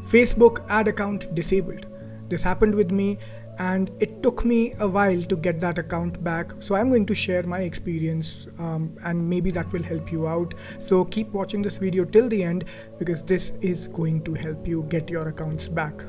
Facebook ad account disabled. This happened with me and it took me a while to get that account back. So I'm going to share my experience and maybe that will help you out. So keep watching this video till the end because this is going to help you get your accounts back.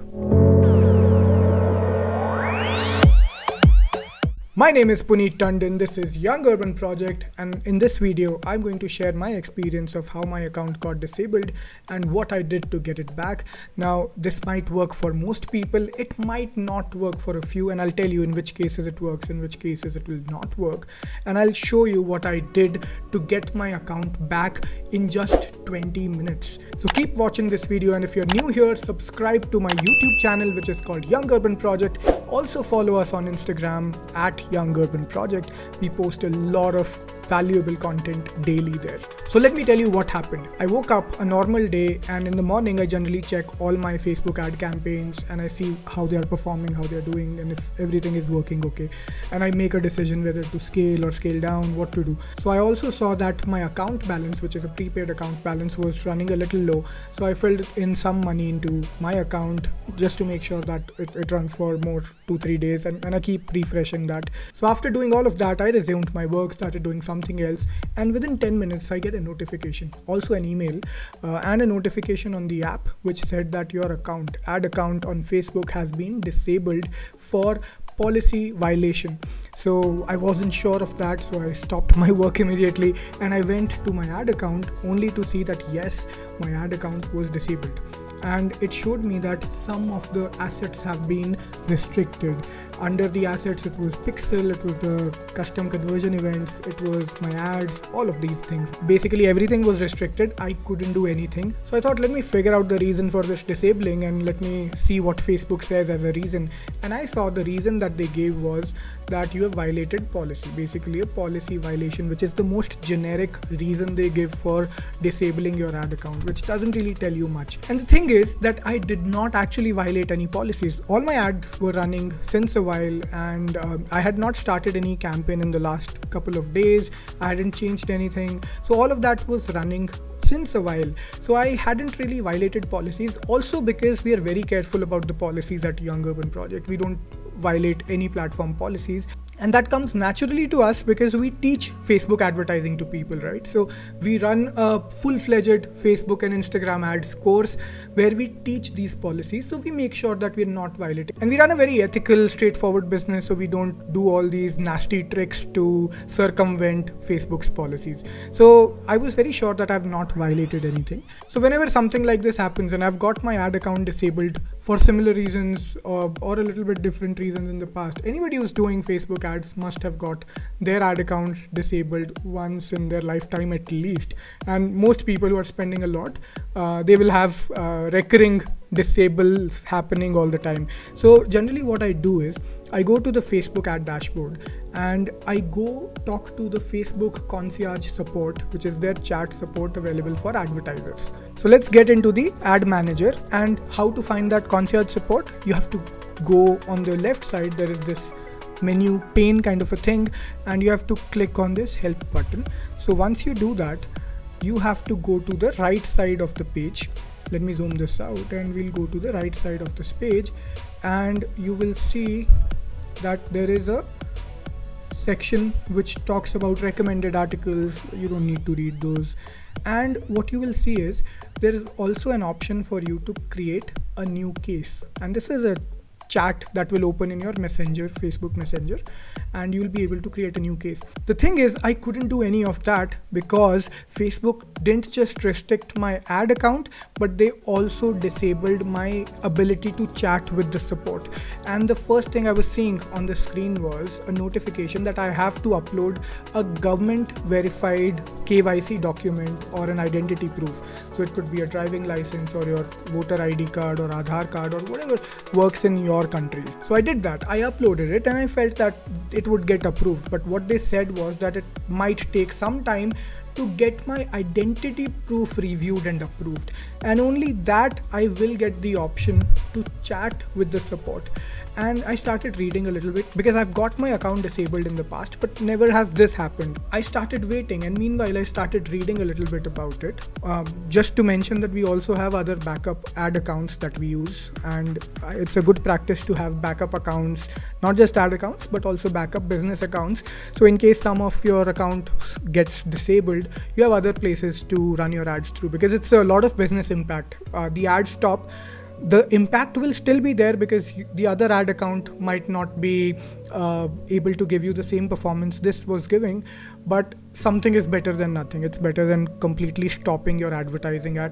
My name is Puneet Tandon, this is Young Urban Project, and in this video I'm going to share my experience of how my account got disabled and what I did to get it back. Now this might work for most people, it might not work for a few, and I'll tell you in which cases it works, in which cases it will not work, and I'll show you what I did to get my account back in just 20 minutes. So keep watching this video, and if you're new here, subscribe to my YouTube channel which is called Young Urban Project. Also follow us on Instagram at Young Urban Project. We post a lot of valuable content daily there. So let me tell you what happened. I woke up a normal day, and in the morning I generally check all my Facebook ad campaigns and I see how they are performing, how they are doing, and if everything is working okay. And I make a decision whether to scale or scale down, what to do. So I also saw that my account balance, which is a prepaid account balance, was running a little low. So I filled in some money into my account just to make sure that it runs for more 2-3 days, and I keep refreshing that. So after doing all of that, I resumed my work, started doing something else, and within 10 minutes I get a notification, also an email and a notification on the app which said that your ad account on Facebook has been disabled for policy violation. So I wasn't sure of that, so I stopped my work immediately and I went to my ad account only to see that yes, my ad account was disabled. And it showed me that some of the assets have been restricted. Under the assets it was pixel, it was the custom conversion events, it was my ads, all of these things. Basically everything was restricted. I couldn't do anything. So I thought, let me figure out the reason for this disabling and let me see what Facebook says as a reason. And I saw the reason that they gave was that you have violated policy. Basically a policy violation, which is the most generic reason they give for disabling your ad account, which doesn't really tell you much. And the thing is that I did not actually violate any policies. All my ads were running since a while, and I had not started any campaign in the last couple of days. I hadn't changed anything. So all of that was running since a while. So I hadn't really violated policies. Also because we are very careful about the policies at Young Urban Project. We don't violate any platform policies. And that comes naturally to us because we teach Facebook advertising to people, right? So we run a full-fledged Facebook and Instagram ads course where we teach these policies. So we make sure that we're not violating. And we run a very ethical, straightforward business. So we don't do all these nasty tricks to circumvent Facebook's policies. So I was very sure that I've not violated anything. So whenever something like this happens and I've got my ad account disabled for similar reasons or a little bit different reasons in the past, anybody who's doing Facebook ads must have got their ad accounts disabled once in their lifetime at least. And most people who are spending a lot, they will have recurring disables happening all the time. So generally what I do is I go to the Facebook ad dashboard and I go talk to the Facebook Concierge support, which is their chat support available for advertisers. So let's get into the ad manager and how to find that Concierge support. You have to go on the left side, there is this menu pane kind of a thing, and you have to click on this help button. So once you do that, you have to go to the right side of the page. Let me zoom this out and we'll go to the right side of this page, and you will see that there is a section which talks about recommended articles. You don't need to read those. And what you will see is there is also an option for you to create a new case, and this is a chat that will open in your messenger, Facebook Messenger, and you'll be able to create a new case. The thing is, I couldn't do any of that because Facebook didn't just restrict my ad account, but they also disabled my ability to chat with the support. And the first thing I was seeing on the screen was a notification that I have to upload a government verified KYC document or an identity proof. So it could be a driving license or your voter ID card or Aadhaar card or whatever works in your countries. So I did that. I uploaded it and I felt that it would get approved. But what they said was that it might take some time to get my identity proof reviewed and approved, and only that I will get the option to chat with the support. And I started reading a little bit because I've got my account disabled in the past, but never has this happened. I started waiting, and meanwhile I started reading a little bit about it. Just to mention that we also have other backup ad accounts that we use, and it's a good practice to have backup accounts, not just ad accounts but also backup business accounts. So in case some of your account gets disabled, you have other places to run your ads through, because it's a lot of business impact. The ads stop, the impact will still be there because the other ad account might not be able to give you the same performance this was giving, but something is better than nothing. It's better than completely stopping your advertising at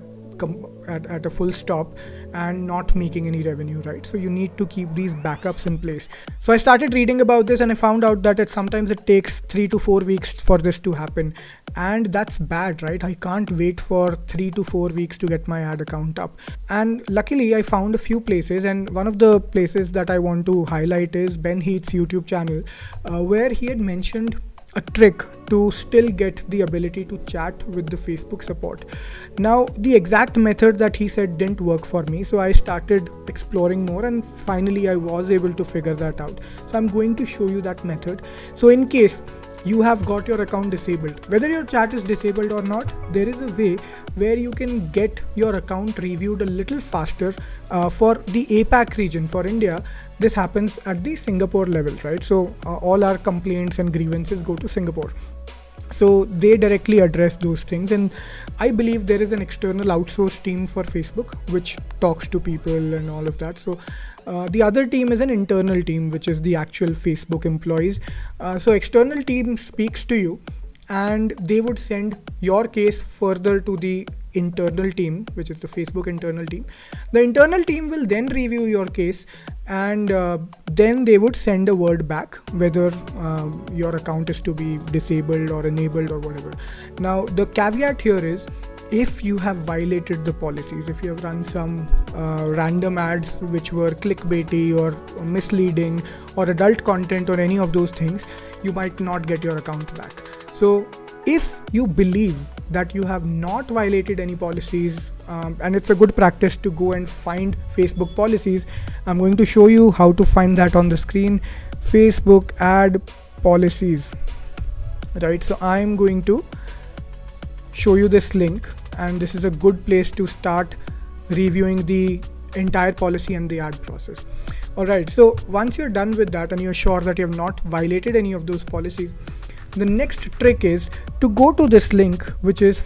a full stop and not making any revenue, right? So you need to keep these backups in place. So I started reading about this, and I found out that sometimes it takes 3 to 4 weeks for this to happen, and that's bad, right? I can't wait for 3 to 4 weeks to get my ad account up. And luckily I found a few places, and one of the places that I want to highlight is Ben Heath's YouTube channel, where he had mentioned a trick to still get the ability to chat with the Facebook support. Now, the exact method that he said didn't work for me, so I started exploring more, and finally I was able to figure that out. So I'm going to show you that method. So in case you have got your account disabled, whether your chat is disabled or not, there is a way where you can get your account reviewed a little faster. For the APAC region, for India, this happens at the Singapore level, right? So all our complaints and grievances go to Singapore. So they directly address those things, and I believe there is an external outsourced team for Facebook which talks to people and all of that. So the other team is an internal team, which is the actual Facebook employees. So external team speaks to you, and they would send your case further to the internal team, which is the Facebook internal team. The internal team will then review your case, and then they would send a word back whether your account is to be disabled or enabled or whatever. Now the caveat here is, if you have violated the policies, if you have run some random ads which were clickbaity or misleading or adult content or any of those things, you might not get your account back. So if you believe that you have not violated any policies, and it's a good practice to go and find Facebook policies, I'm going to show you how to find that on the screen. Facebook ad policies, right? So I'm going to show you this link, and this is a good place to start reviewing the entire policy and the ad process. Alright, so once you're done with that and you're sure that you have not violated any of those policies, the next trick is to go to this link, which is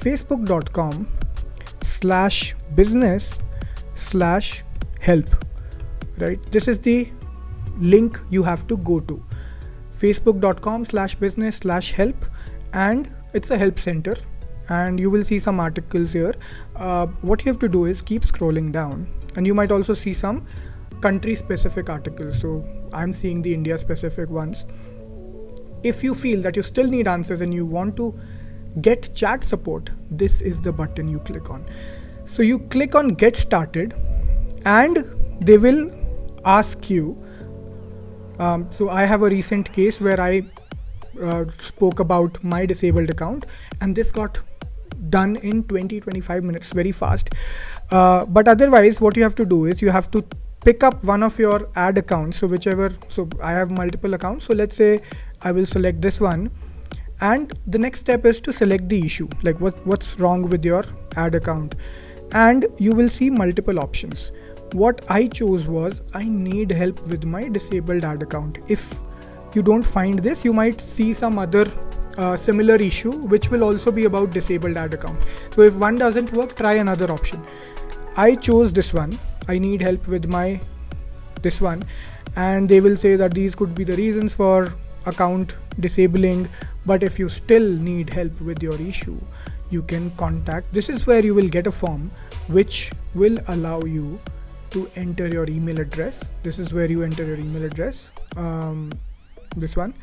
facebook.com/business/help, right? This is the link you have to go to, facebook.com/business/help, and it's a help center, and you will see some articles here. What you have to do is keep scrolling down, and you might also see some country specific articles. So I'm seeing the India specific ones. If you feel that you still need answers and you want to get chat support, this is the button you click on. So you click on get started, and they will ask you. So I have a recent case where I spoke about my disabled account, and this got done in 20-25 minutes, very fast. But otherwise what you have to do is you have to pick up one of your ad accounts. So I have multiple accounts, so let's say I will select this one, and the next step is to select the issue, like what's wrong with your ad account, and you will see multiple options. What I chose was, I need help with my disabled ad account. If you don't find this, you might see some other similar issue which will also be about disabled ad account. So if one doesn't work, try another option. I chose this one, I need help with my this one, and they will say that these could be the reasons for account disabling, but if you still need help with your issue, you can contact. This is where you will get a form which will allow you to enter your email address. This is where you enter your email address, this one.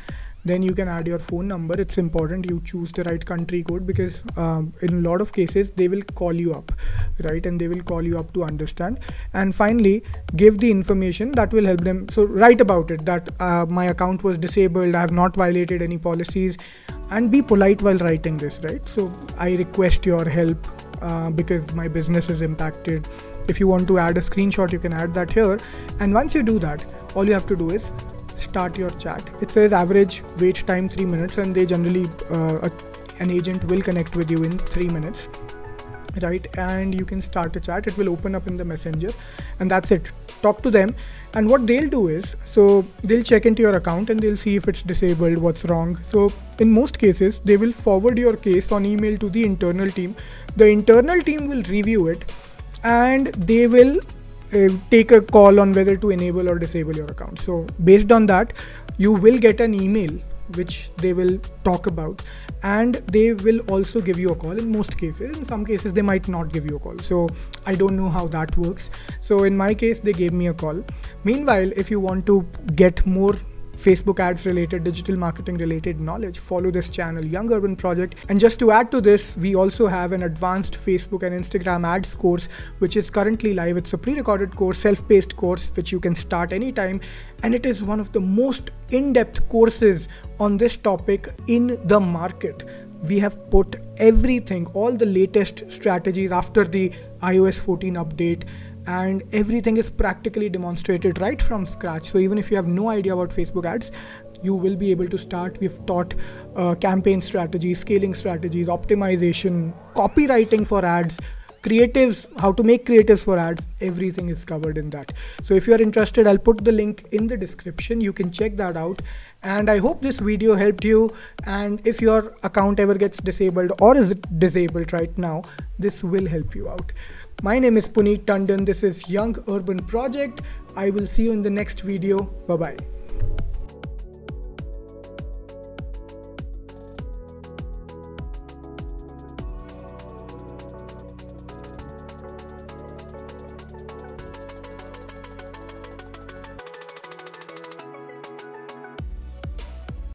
Then you can add your phone number. It's important you choose the right country code, because in a lot of cases they will call you up, right? And they will call you up to understand. And finally, give the information that will help them. So write about it, that my account was disabled, I have not violated any policies, and be polite while writing this, right? So I request your help because my business is impacted. If you want to add a screenshot, you can add that here. And once you do that, all you have to do is start your chat. It says average wait time 3 minutes, and they generally an agent will connect with you in 3 minutes, right? And you can start a chat. It will open up in the messenger, and that's it. Talk to them, and what they'll do is, so they'll check into your account and they'll see if it's disabled, what's wrong. So in most cases, they will forward your case on email to the internal team. The internal team will review it, and they will take a call on whether to enable or disable your account. So based on that, you will get an email which they will talk about, and they will also give you a call in most cases. In some cases they might not give you a call, so I don't know how that works. So in my case, they gave me a call. Meanwhile, if you want to get more Facebook ads related, digital marketing related knowledge, follow this channel, Young Urban Project. And just to add to this, we also have an advanced Facebook and Instagram ads course, which is currently live. It's a pre-recorded course, self-paced course, which you can start anytime. And it is one of the most in-depth courses on this topic in the market. We have put everything, all the latest strategies after the iOS 14 update, and everything is practically demonstrated right from scratch. So even if you have no idea about Facebook ads, you will be able to start. We've taught campaign strategies, scaling strategies, optimization, copywriting for ads, creatives, how to make creatives for ads. Everything is covered in that. So if you're interested, I'll put the link in the description. You can check that out. And I hope this video helped you. And if your account ever gets disabled or is disabled right now, this will help you out. My name is Puneet Tandon. This is Young Urban Project. I will see you in the next video. Bye-bye.